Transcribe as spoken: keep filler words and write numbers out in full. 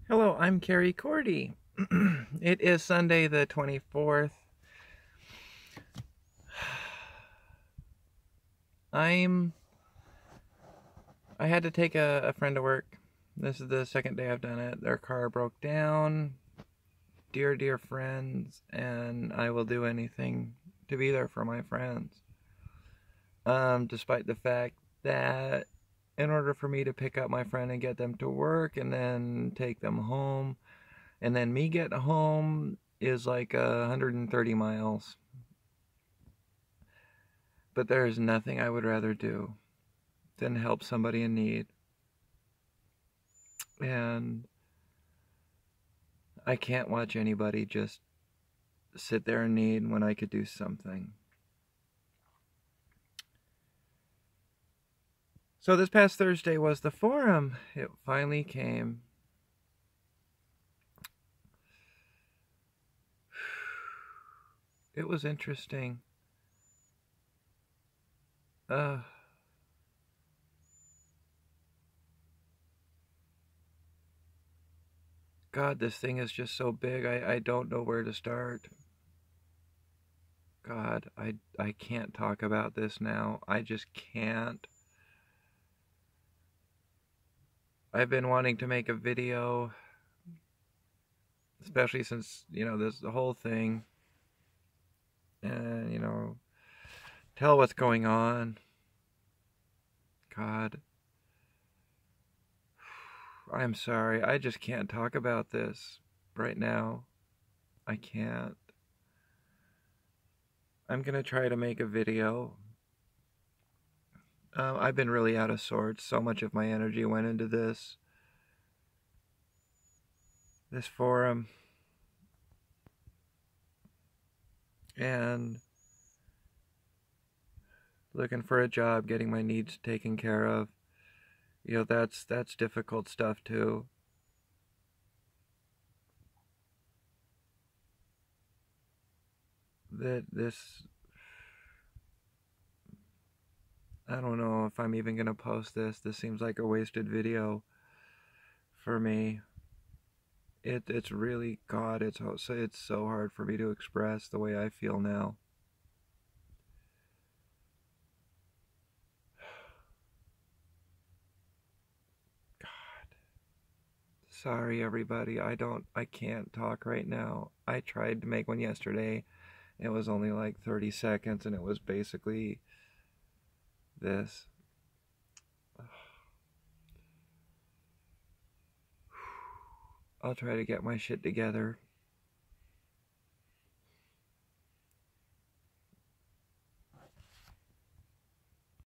Hello, I'm Carrie Cordy. It is Sunday the twenty-fourth. I'm I had to take a, a friend to work. This is the second day I've done it. Their car broke down. Dear, dear friends, and I will do anything to be there for my friends. Um, despite the fact that in order for me to pick up my friend and get them to work and then take them home, and then me get home is like uh, one hundred thirty miles. But there is nothing I would rather do than help somebody in need. And I can't watch anybody just sit there in need when I could do something. So this past Thursday was the forum. It finally came. It was interesting. Uh, God, this thing is just so big. I, I don't know where to start. God, I, I can't talk about this now. I just can't. I've been wanting to make a video, especially since, you know, this the whole thing. And, you know, tell what's going on. God. I'm sorry. I just can't talk about this right now. I can't. I'm going to try to make a video. Uh, I've been really out of sorts. So much of my energy went into this. This forum. And looking for a job, getting my needs taken care of. You know, that's that's difficult stuff too. That this I don't know if I'm even gonna post this. This seems like a wasted video for me. It it's really God. It's so it's so hard for me to express the way I feel now. God, sorry everybody. I don't. I can't talk right now. I tried to make one yesterday. It was only like thirty seconds, and it was basically this. I'll try to get my shit together.